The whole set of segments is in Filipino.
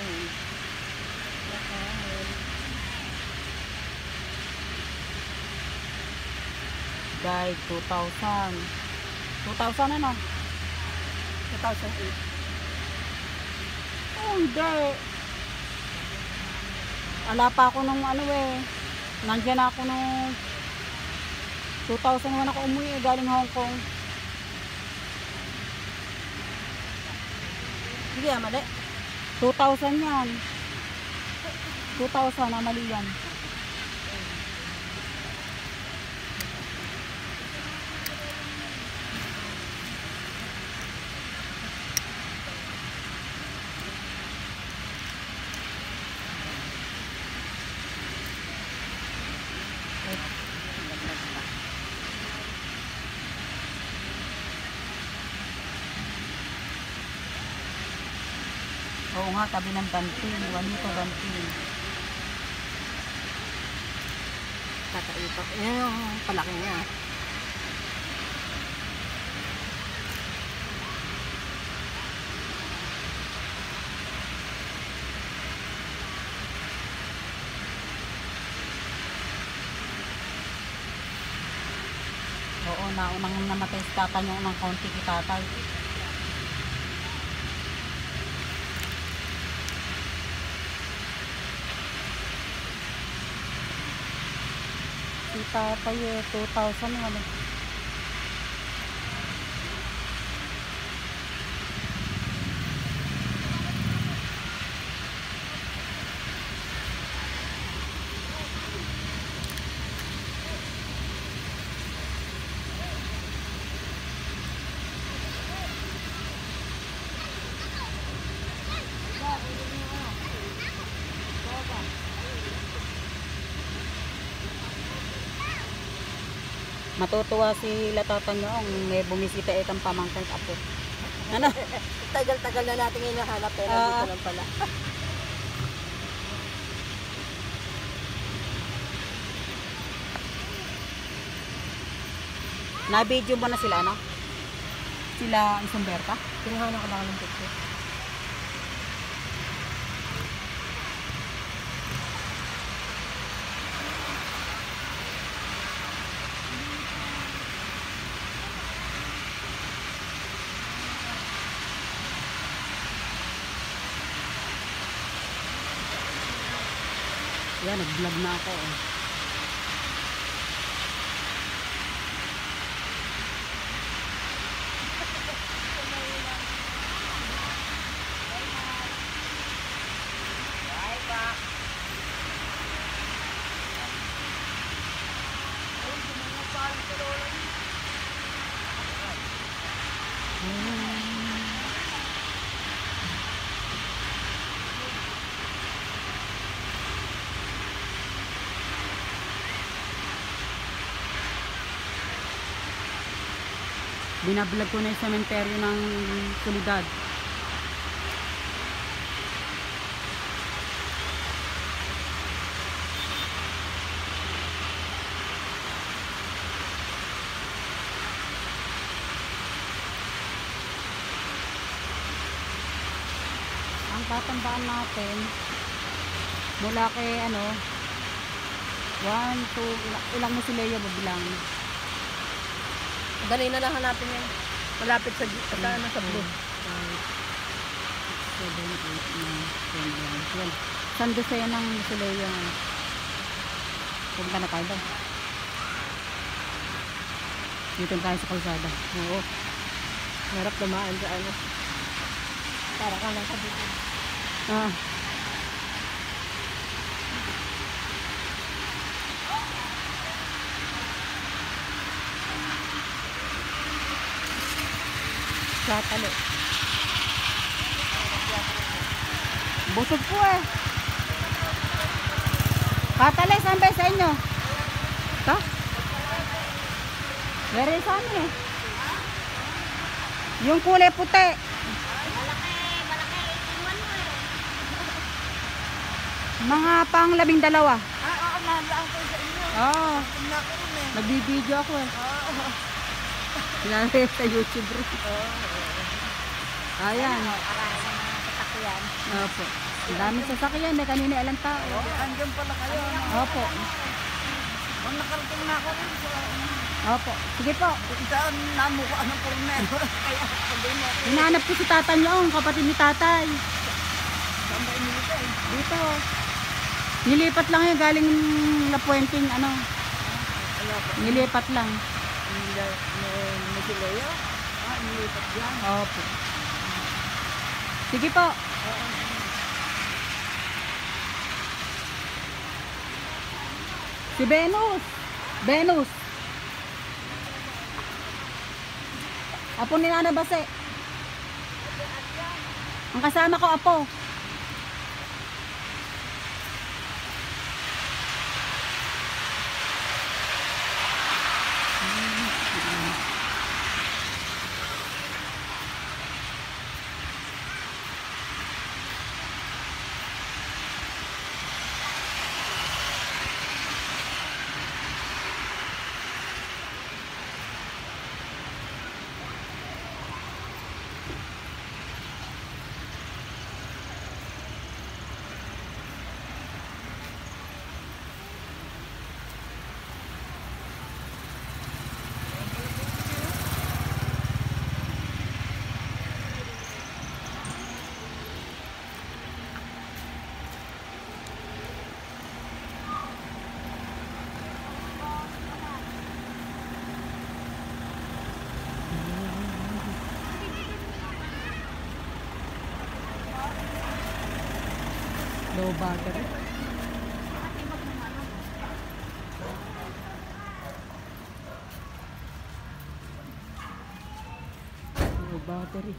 hangin. Guide, 2,000. 2,000 ano? 2008. Oh, hindi. Wala pa ako nung ano eh. Nandiyan ako nung 2001 ako umuwi galing Hong Kong. Hindi mali. 2,000 yan. 2,000 na mali yan. Oo nga, tabi ng banting. Juanito banting. Tataipak. Yan yung palaki niya. Oo, naunang namatay si tatay yung ng konti ki tatay. Si tatay eh, 2,000 wala. Matutuwa si latatan nyo ang may bumisita ikang pamangkin apo. Ano? Tagal-tagal na natin hinahanap pero dito lang pala. Na-video mo na sila, ano? Sila Isumberta? Kinuhanan ko lang ng picture. Yan, nag-vlog na ako. Eh. Binablog ko na yung sementeryo ng Soledad. Ang tatandaan natin mula kay ano 1, 2, ilang mo si Leo babilang? Dali na lang hanapin yan. Malapit sa ano sa blue. 7, 8, 9, 10, 11. Saan doon sa'yo ng si Leo? Punta na tayo daw. Dito tayo sa kalsada. Oo. Harap dumaan sa ano. Para ka lang sa dito. Ah. Katalo. Busog po eh. Katalo, saan ba sa inyo? Ito? Very saan eh. Yung kulay puti. Malaki. Tingnan mo eh. Mga pang 12. Oo, nalaan ko sa inyo. Oo. Tingnan ko rin eh. Nagbibideo ako eh. Pinanay sa YouTube bro. Ayan. Aray ng mga sasakyan. Opo. Ang daming sasakyan, may kanina ilang tao. Andyan pala kayo. Opo. Ang nakarating na ako rin. Opo. Sige po. Saan namuka ng pornero? Kaya sabihin mo, Hinahanap ko si Tatay niyo, ang kapatid ni Tatay. saan ba inilita eh? Dito. Nilipat lang yun, galing La Puenting, ano. Ano pa? Nilipat lang. May sileyo? Inilipat dyan. Opo. Sige po. Si Venus. Venus. Apo ni Nana Base. Ang kasama ko, Apo. Low battery. Low battery.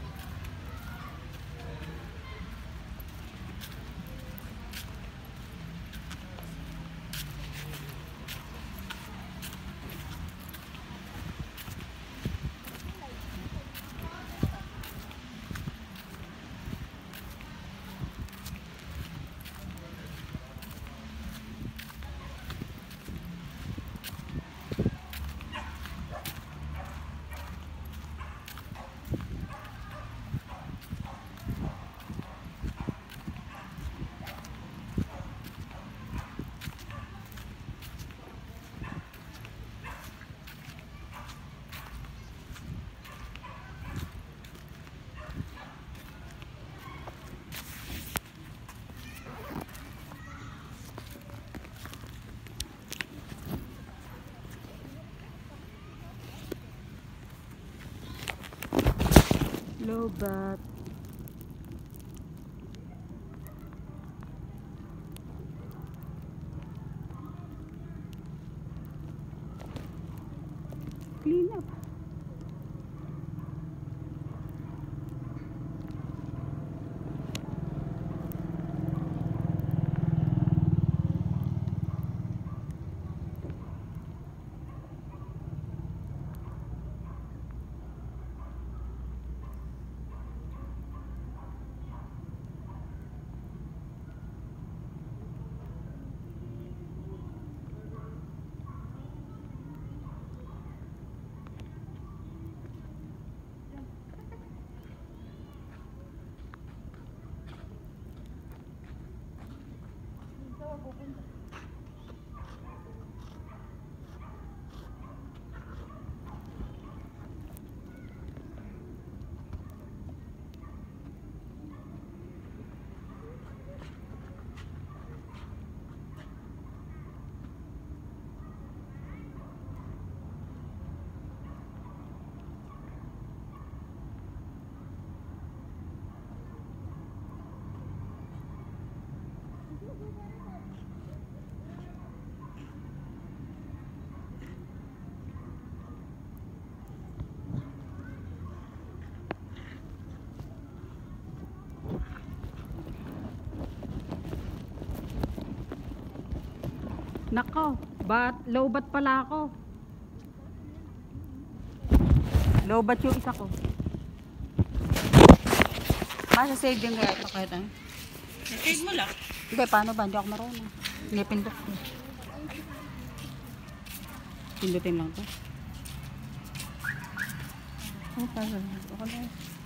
Low bat. Clean up. Nako, low bat pala ako. Low bat yung isa ko. Save din kaya ito kahit ano. Save mo lang. Hindi, paano ba? Hindi ako marunong. Hindi pindot ko. Pindutin lang to. Oh, parang. Okay.